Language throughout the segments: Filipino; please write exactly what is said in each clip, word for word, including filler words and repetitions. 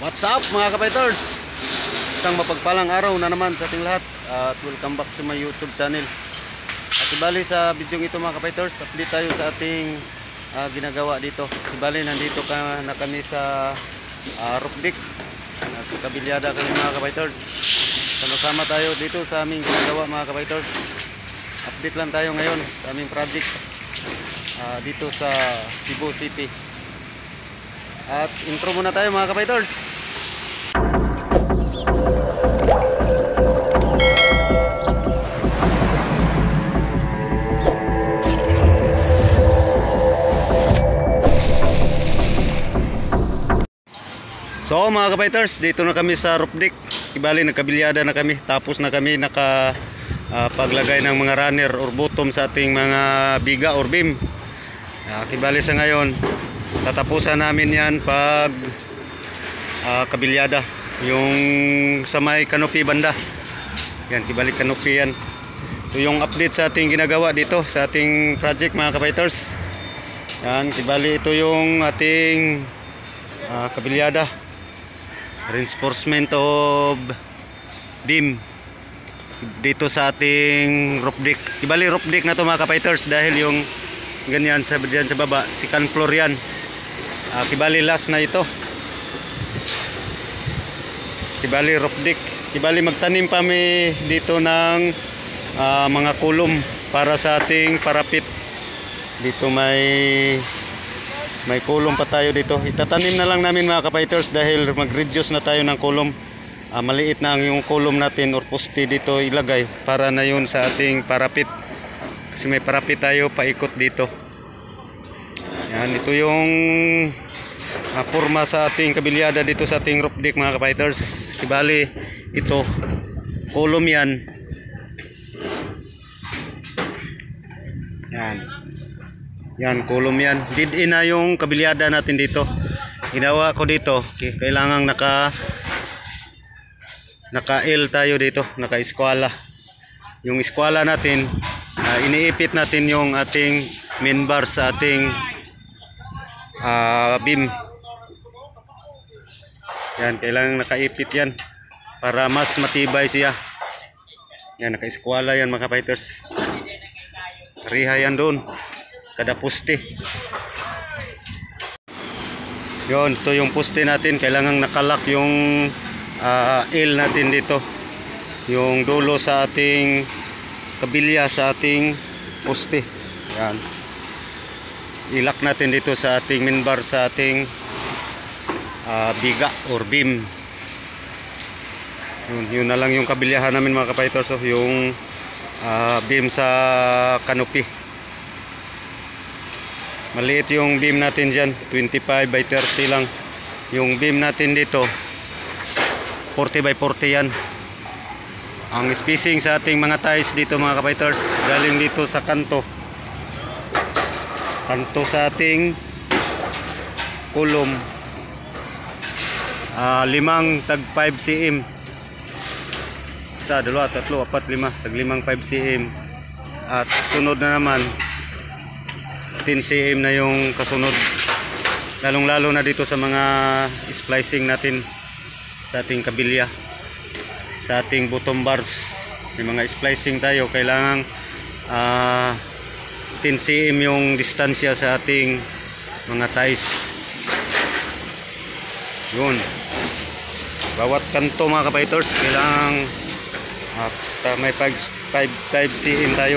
What's up mga kapiters? Isang mapagpalang araw na naman sa ating lahat at welcome back to my YouTube channel. At ibali sa video ito mga kapiters, update tayo sa ating uh, ginagawa dito. Ibali nandito ka na kami sa uh, roof deck at kabilyada kami mga kapiters. Sama-sama tayo dito sa aming ginagawa mga kapiters. Update lang tayo ngayon sa aming project uh, dito sa Cebu City. At intro muna tayo mga kapiters. So mga kapiters, dito na kami sa roof deck. Ibali nagkabilyada na kami. Tapos na kami naka uh, paglagay ng mga runner or bottom sa ating mga biga or beam. uh, Kibali sa ngayon tatapusan namin yan pag uh, kabilyada yung sa may canopy banda. Yan, kibalik canopy yan. So yung update sa ating ginagawa dito sa ating project mga kapiters. Yan, kibali ito yung ating uh, kabilyada, reinforcement of beam dito sa ating roof deck. Kibali roof deck na to mga kapiters dahil yung ganyan sa, dyan sa baba, second floor yan. Uh, kibali last na ito. Kibali roof deck. Kibali magtanim kami dito ng uh, mga kulom para sa ating parapit. Dito may may kulom pa tayo dito. Itatanim na lang namin mga kapiters dahil mag-reduce na tayo ng kulom. Uh, maliit na ang yung kulom natin or poste dito ilagay para na yun sa ating parapit. Kasi may parapit tayo paikot dito. Yan, ito yung uh, forma sa ating kabilyada dito sa ating roof deck mga kapiters. Kibali ito, kolom yan. Yan. Yan, kolom yan. Did-in na yung kabilyada natin dito. Ginawa ko dito, kailangang naka naka-L tayo dito, naka-eskwala. Yung eskwala natin, uh, iniipit natin yung ating main bar sa ating Uh, beam. Yan, kailangan nakaipit yan para mas matibay siya. Yan, naka-eskwala yan mga kapiters. Riha yan doon kada poste. Yun, ito yung poste natin. Kailangan nakalak yung uh, L natin dito, yung dulo sa ating kabilya sa ating poste. Yan, ilak natin dito sa ating main bar sa ating uh, biga or beam. Yun, yun na lang yung kabilyahan namin mga kapiters. So, yung uh, beam sa canopy. Maliit yung beam natin dyan, twenty-five by thirty lang. Yung beam natin dito forty by forty yan. Ang spacing sa ating mga ties dito mga kapiters, galing dito sa kanto kanto sa ating kulom, uh, limang tag five centimeters. Isa, dalawa, tatlo, apat, lima, tag limang five centimeters. At sunod na naman ten centimeters na yung kasunod. Lalong lalo na dito sa mga splicing natin sa ating kabilya, sa ating bottom bars. May mga splicing tayo, kailangan uh, ten centimeters yung distansya sa ating mga ties. Yun, bawat kanto mga kapiters kailangan uh, may five centimeters tayo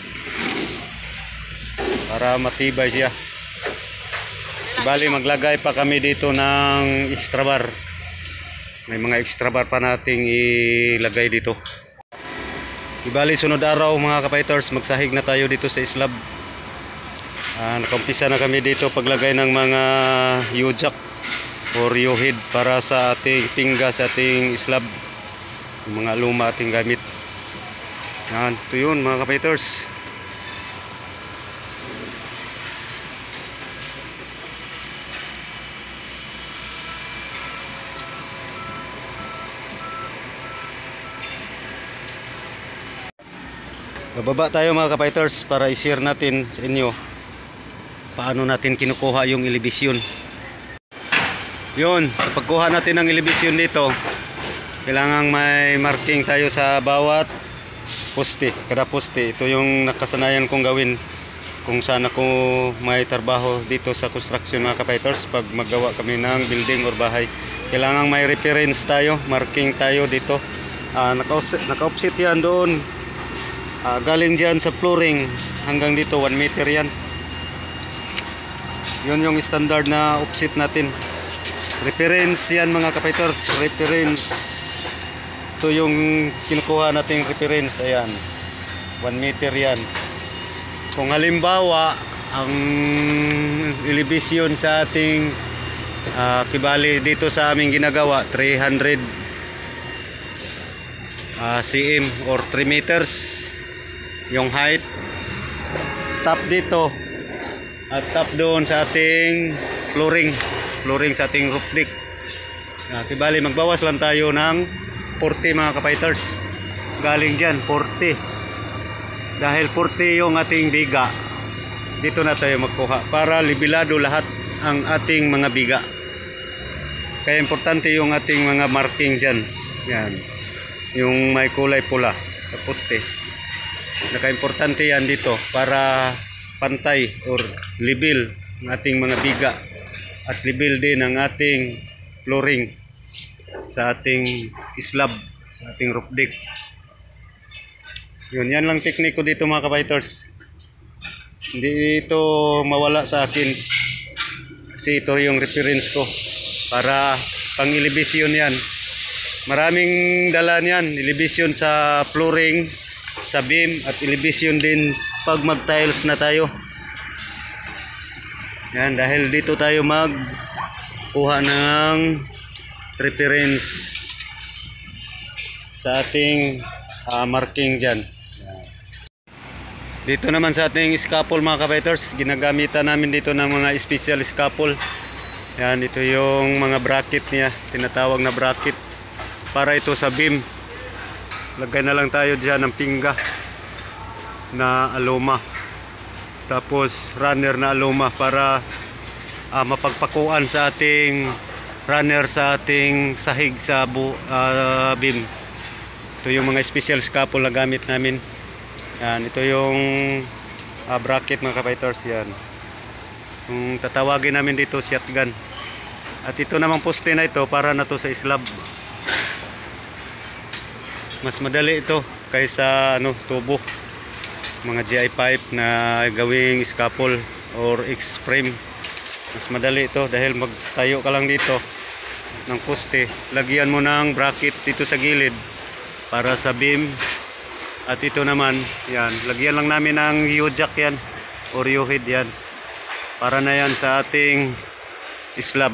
para matibay siya. Bali maglagay pa kami dito ng extra bar. May mga extra bar pa nating ilagay dito. Ibali sunod araw mga kapiters, magsahig na tayo dito sa slab. Uh, Nakampisa na kami dito paglagay ng mga U-jack or U-head para sa ating pingga sa ating slab. Yung mga luma ating gamit. Yan, ito yun mga kapiters. Bababa tayo mga kapiters para i-share natin sa inyo paano natin kinukuha yung elevation. Yun, sa pagkuha natin ng elevation dito, kailangan may marking tayo sa bawat poste, kada poste. Ito yung nakasanayan kong gawin kung saan ako may trabaho dito sa construction mga kapiters. Pag maggawa kami ng building or bahay, kailangan may reference tayo, marking tayo dito. uh, Naka-offset yan doon, uh, galing dyan sa flooring hanggang dito one meter yan. Yun yung standard na offset natin. Reference yan mga kapiters, reference. Ito yung kinukuha nating reference. Ayan, one meter yan. Kung halimbawa ang elevation sa ating uh, kibali dito sa aming ginagawa three hundred uh, cm or three meters yung height, top dito at top doon sa ating flooring flooring sa ating roof deck. Uh, kibali magbawas lang tayo ng forty mga kapiters. Galing dyan forty, dahil forty yung ating biga. Dito na tayo magkuha para libilado lahat ang ating mga biga. Kaya importante yung ating mga marking dyan. Yan, yung may kulay pula sa poste, naka-importante yan dito para pantay or level ng ating mga biga at level din ang ating flooring sa ating slab, sa ating roof deck. Yun, yan lang teknik ko dito mga kapiters. Hindi ito mawala sa akin kasi ito yung reference ko para pang elevation yan. Maraming dala niyan, elevation sa flooring, sa beam, at elevation din pag mag tiles na tayo. Yan, dahil dito tayo magkuha ng reference sa ating uh, marking dyan. Dito naman sa ating scaffold mga kapiters, ginagamitan namin dito ng mga special scaffold. Yan, ito yung mga bracket niya, tinatawag na bracket. Para ito sa beam, lagay na lang tayo dyan ng pingga na aloma, tapos runner na aloma para uh, mapagpakuan sa ating runner sa ating sahig sa bu, uh, beam. Ito yung mga special scaffold na gamit namin. Yan, ito yung uh, bracket mga kapiters. Yan, kung tatawagin namin dito shotgun. At ito namang poste na ito para na to sa slab. Mas madali ito kaysa ano, tubo, mga G I pipe na gawing scaffold or X-frame. Mas madali ito dahil magtayo ka lang dito ng poste, lagyan mo ng bracket dito sa gilid para sa beam, at ito naman yan, lagyan lang namin ng U-jack yan or U-head yan para na yan sa ating slab.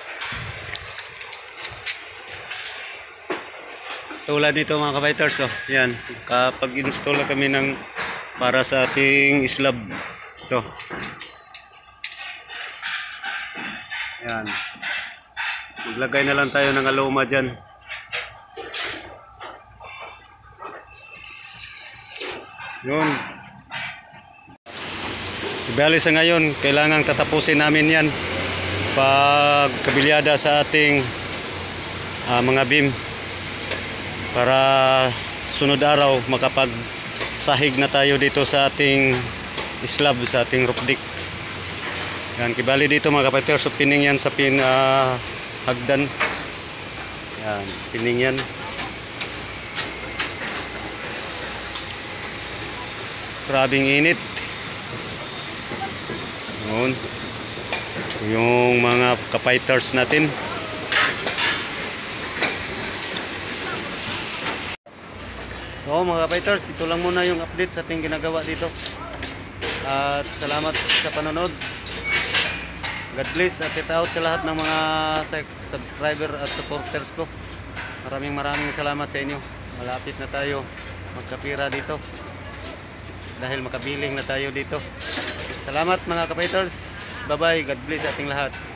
Tulad nito mga kapiters, oh, yan, kapag install na kami ng para sa ating slab ito, yan, maglagay na lang tayo ng aloma dyan. Yun, ibali sa ngayon kailangang tatapusin namin yan pag kabilyada sa ating uh, mga beam, para sunod araw makapag sahig na tayo dito sa ating slab, sa ating roof deck. Yan, kibali dito mga kapiters, so pining yan sa pin uh, hagdan. Yan, pining yan. Grabing init. Yun, yung mga kapiters natin. So mga kapiters, ito lang muna yung update sa ating ginagawa dito. At salamat sa panonood. God bless at shout out sa lahat ng mga subscriber at supporters ko. Maraming maraming salamat sa inyo. Malapit na tayo magkapira dito dahil makabiling na tayo dito. Salamat mga kapiters. Bye bye. God bless sa ating lahat.